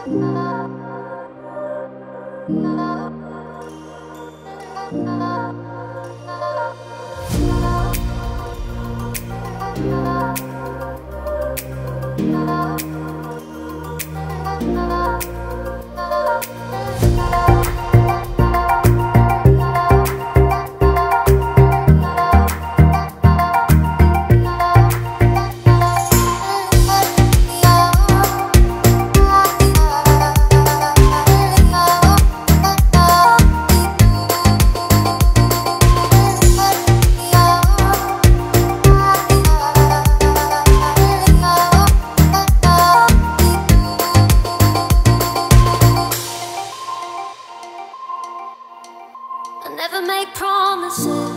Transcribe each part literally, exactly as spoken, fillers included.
I never make promises,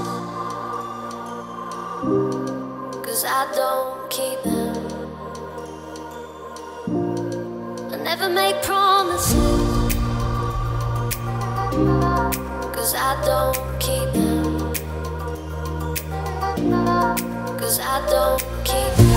'cause I don't keep them. I never make promises, 'cause I don't keep them. 'Cause I don't keep them.